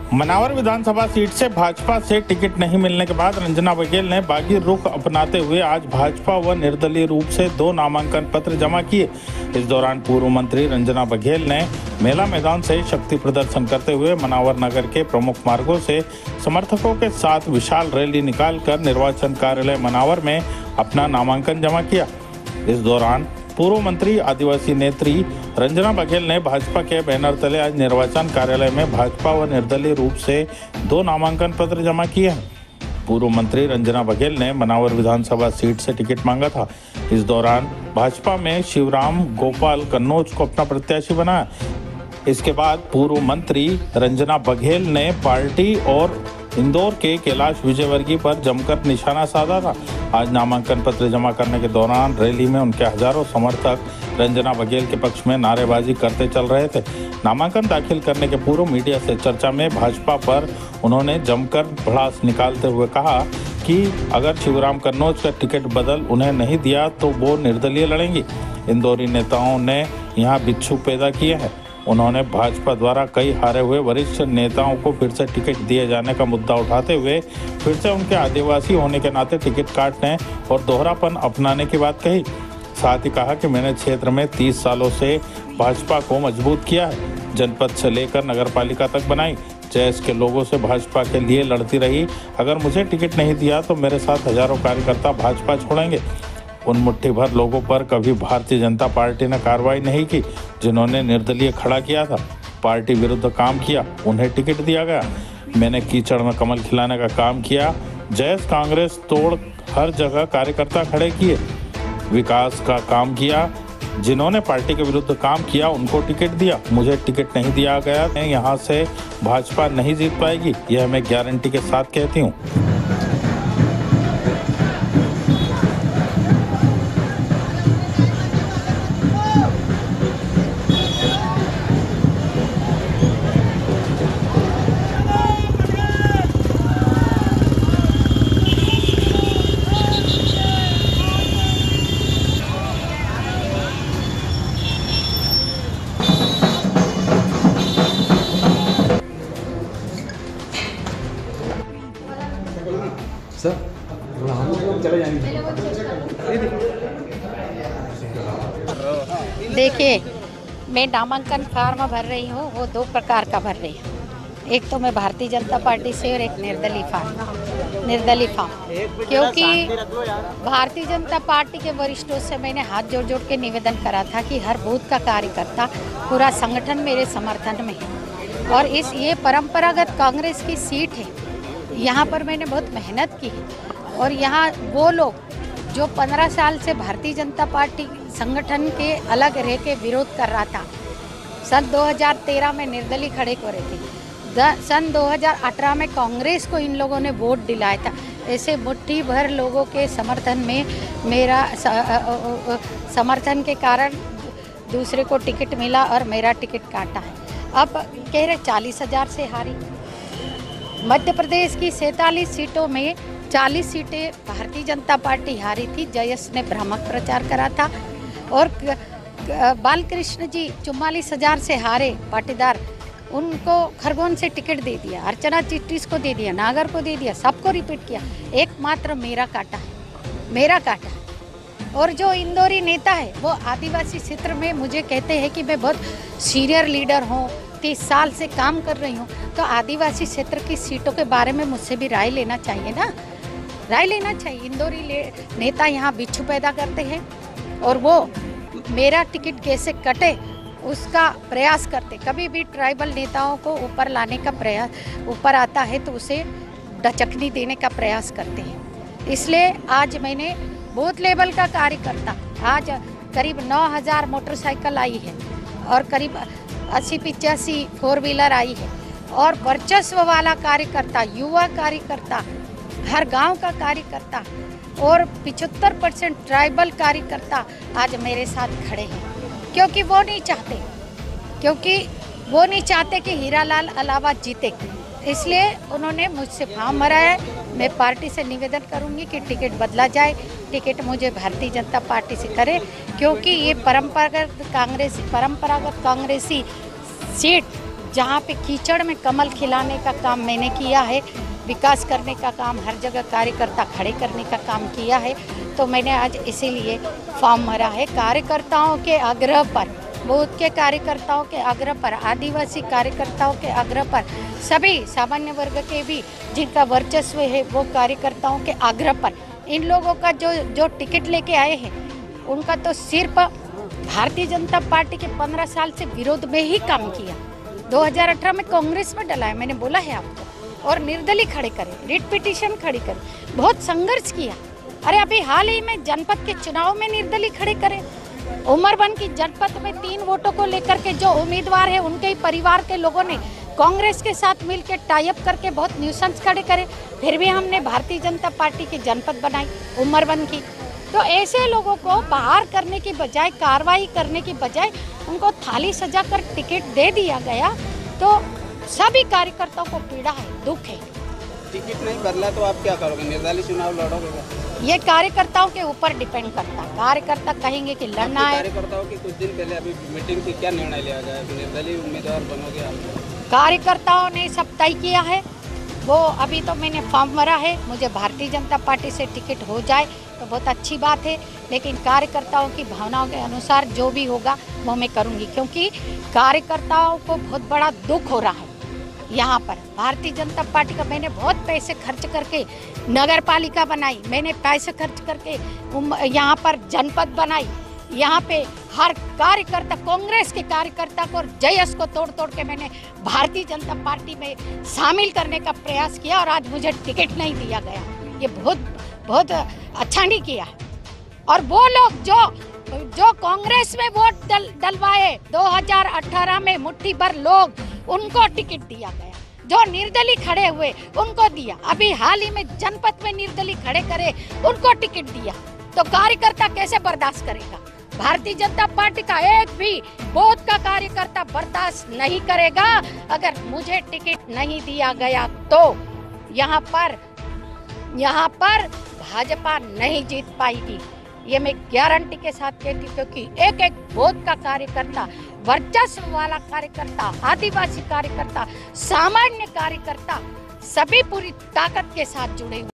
मनावर विधानसभा सीट से भाजपा से टिकट नहीं मिलने के बाद रंजना बघेल ने बागी रुख अपनाते हुए आज भाजपा व निर्दलीय रूप से 2 नामांकन पत्र जमा किए। इस दौरान पूर्व मंत्री रंजना बघेल ने मेला मैदान से शक्ति प्रदर्शन करते हुए मनावर नगर के प्रमुख मार्गों से समर्थकों के साथ विशाल रैली निकालकर निर्वाचन कार्यालय मनावर में अपना नामांकन जमा किया। इस दौरान पूर्व मंत्री आदिवासी नेत्री रंजना बघेल ने भाजपा के बैनर तले आज निर्वाचन कार्यालय में भाजपा व निर्दलीय रूप से 2 नामांकन पत्र जमा किए हैं। पूर्व मंत्री रंजना बघेल ने मनावर विधानसभा सीट से टिकट मांगा था। इस दौरान भाजपा में शिवराम गोपाल कन्नौज को अपना प्रत्याशी बनाया। इसके बाद पूर्व मंत्री रंजना बघेल ने पार्टी और इंदौर के कैलाश विजयवर्गीय पर जमकर निशाना साधा था। आज नामांकन पत्र जमा करने के दौरान रैली में उनके हजारों समर्थक रंजना बघेल के पक्ष में नारेबाजी करते चल रहे थे। नामांकन दाखिल करने के पूर्व मीडिया से चर्चा में भाजपा पर उन्होंने जमकर भड़ास निकालते हुए कहा कि अगर शिवराम कन्नौज का टिकट बदल उन्हें नहीं दिया तो वो निर्दलीय लड़ेंगी। इंदौरी नेताओं ने यहाँ बिच्छू पैदा किए हैं। उन्होंने भाजपा द्वारा कई हारे हुए वरिष्ठ नेताओं को फिर से टिकट दिए जाने का मुद्दा उठाते हुए फिर से उनके आदिवासी होने के नाते टिकट काटने और दोहरापन अपनाने की बात कही। साथ ही कहा कि मैंने क्षेत्र में 30 सालों से भाजपा को मजबूत किया है, जनपद से लेकर नगरपालिका तक बनाई, जैस के लोगों से भाजपा के लिए लड़ती रही। अगर मुझे टिकट नहीं दिया तो मेरे साथ हजारों कार्यकर्ता भाजपा छोड़ेंगे। उन मुट्ठी भर लोगों पर कभी भारतीय जनता पार्टी ने कार्रवाई नहीं की जिन्होंने निर्दलीय खड़ा किया था, पार्टी विरुद्ध काम किया, उन्हें टिकट दिया गया। मैंने कीचड़ में कमल खिलाने का काम किया, जैस कांग्रेस तोड़ हर जगह कार्यकर्ता खड़े किए, विकास का काम किया। जिन्होंने पार्टी के विरुद्ध काम किया उनको टिकट दिया, मुझे टिकट नहीं दिया गया। यहाँ से भाजपा नहीं जीत पाएगी, यह मैं गारंटी के साथ कहती हूँ। सर हम लोग चले जाएंगे। देखिए, मैं नामांकन फॉर्म भर रही हूँ, वो 2 प्रकार का भर रही हूँ। एक तो मैं भारतीय जनता पार्टी से और एक निर्दलीय फॉर्म, क्योंकि भारतीय जनता पार्टी के वरिष्ठों से मैंने हाथ जोड़ जोड़ के निवेदन करा था कि हर बूथ का कार्यकर्ता, पूरा संगठन मेरे समर्थन में है और ये परंपरागत कांग्रेस की सीट है। यहाँ पर मैंने बहुत मेहनत की और यहाँ वो लोग जो 15 साल से भारतीय जनता पार्टी संगठन के अलग रह के विरोध कर रहा था। सन 2013 में निर्दलीय खड़े करे थे, सन 2018 में कांग्रेस को इन लोगों ने वोट दिलाया था। ऐसे मुट्ठी भर लोगों के समर्थन में मेरा समर्थन के कारण दूसरे को टिकट मिला और मेरा टिकट काटा है। अब कह रहे 40,000 से हारी। मध्य प्रदेश की 47 सीटों में 40 सीटें भारतीय जनता पार्टी हारी थी। जयस ने भ्रामक प्रचार करा था और बालकृष्ण जी 44,000 से हारे पाटीदार, उनको खरगोन से टिकट दे दिया, अर्चना चिट्टीस को दे दिया, नागर को दे दिया, सबको रिपीट किया। एकमात्र मेरा काटा है। और जो इंदौरी नेता है वो आदिवासी क्षेत्र में मुझे कहते हैं कि मैं बहुत सीनियर लीडर हूँ, 30 साल से काम कर रही हूँ, तो आदिवासी क्षेत्र की सीटों के बारे में मुझसे भी राय लेना चाहिए ना, राय लेना चाहिए। इंदौरी नेता यहाँ बिच्छू पैदा करते हैं और वो मेरा टिकट कैसे कटे उसका प्रयास करते। कभी भी ट्राइबल नेताओं को ऊपर लाने का प्रयास, ऊपर आता है तो उसे डचकनी देने का प्रयास करते हैं। इसलिए आज मैंने बूथ लेवल का कार्यकर्ता, आज करीब 9,000 मोटरसाइकिल आई है और करीब 80-85 4 व्हीलर आई है और वर्चस्व वाला कार्यकर्ता, युवा कार्यकर्ता, हर गांव का कार्यकर्ता और 75% ट्राइबल कार्यकर्ता आज मेरे साथ खड़े हैं, क्योंकि वो नहीं चाहते कि हीरालाल अलावा जीते। इसलिए उन्होंने मुझसे फॉर्म भरा है। मैं पार्टी से निवेदन करूंगी कि टिकट बदला जाए, टिकट मुझे भारतीय जनता पार्टी से करे, क्योंकि ये परंपरागत कांग्रेसी सीट जहाँ पे कीचड़ में कमल खिलाने का काम मैंने किया है, विकास करने का काम, हर जगह कार्यकर्ता खड़े करने का काम किया है। तो मैंने आज इसीलिए फॉर्म भरा है। कार्यकर्ताओं के आग्रह पर, बूथ के कार्यकर्ताओं के आग्रह पर, आदिवासी कार्यकर्ताओं के आग्रह पर, सभी सामान्य वर्ग के भी जिनका वर्चस्व है वो कार्यकर्ताओं के आग्रह पर इन लोगों का जो टिकट लेके आए हैं उनका तो सिर्फ भारतीय जनता पार्टी के 15 साल से विरोध में ही काम किया। 2018 में कांग्रेस में डला है, मैंने बोला है आपको, और निर्दलीय खड़े करे, रिट पिटीशन खड़ी करे, बहुत संघर्ष किया। अरे अभी हाल ही में जनपद के चुनाव में निर्दलीय खड़े करे। उमरबन की जनपद में 3 वोटों को लेकर के जो उम्मीदवार है उनके ही परिवार के लोगों ने कांग्रेस के साथ मिलकर टाई अप करके बहुत न्यूसेंस खड़े करे, फिर भी हमने भारतीय जनता पार्टी की जनपद बनाई उमरबन की। तो ऐसे लोगों को बाहर करने की बजाय, कार्रवाई करने की बजाय उनको थाली सजा कर टिकट दे दिया गया। तो सभी कार्यकर्ताओं को पीड़ा है, दुख है। टिकट नहीं बदला तो आप क्या करोगे? निर्दलीय चुनाव लड़ोगे? ये कार्यकर्ताओं के ऊपर डिपेंड करता है। कार्यकर्ता कहेंगे कि लड़ना है। कार्यकर्ताओं की कुछ दिन पहले अभी मीटिंग थी, क्या निर्णय लिया गया? निर्दलीय उम्मीदवार बनोगे आप? कार्यकर्ताओं ने सब तय किया है। वो अभी तो मैंने फॉर्म भरा है, मुझे भारतीय जनता पार्टी से टिकट हो जाए तो बहुत अच्छी बात है, लेकिन कार्यकर्ताओं की भावनाओं के अनुसार जो भी होगा वो मैं करूँगी, क्योंकि कार्यकर्ताओं को बहुत बड़ा दुख हो रहा है। यहाँ पर भारतीय जनता पार्टी का मैंने बहुत पैसे खर्च करके नगर पालिका बनाई, मैंने पैसे खर्च करके यहाँ पर जनपद बनाई। यहाँ पे हर कार्यकर्ता, कांग्रेस के कार्यकर्ता को, जयस को तोड़ तोड़ के मैंने भारतीय जनता पार्टी में शामिल करने का प्रयास किया और आज मुझे टिकट नहीं दिया गया। ये बहुत अच्छा नहीं किया। और वो लोग जो कांग्रेस में वोट डलवाए 2018 में, मुट्ठी भर लोग, उनको टिकट दिया गया। जो निर्दलीय खड़े हुए उनको दिया। अभी हाल ही में जनपद में निर्दलीय खड़े करे, उनको टिकट दिया। तो कार्यकर्ता कैसे बर्दाश्त करेगा? भारतीय जनता पार्टी का एक भी बूथ का कार्यकर्ता बर्दाश्त नहीं करेगा। अगर मुझे टिकट नहीं दिया गया तो यहाँ पर भाजपा नहीं जीत पाएगी। ये मैं गारंटी के साथ कहती हूँ, क्योंकि एक एक बूथ का कार्यकर्ता, वर्चस्व वाला कार्यकर्ता, आदिवासी कार्यकर्ता, सामान्य कार्यकर्ता, सभी पूरी ताकत के साथ जुड़े हुए।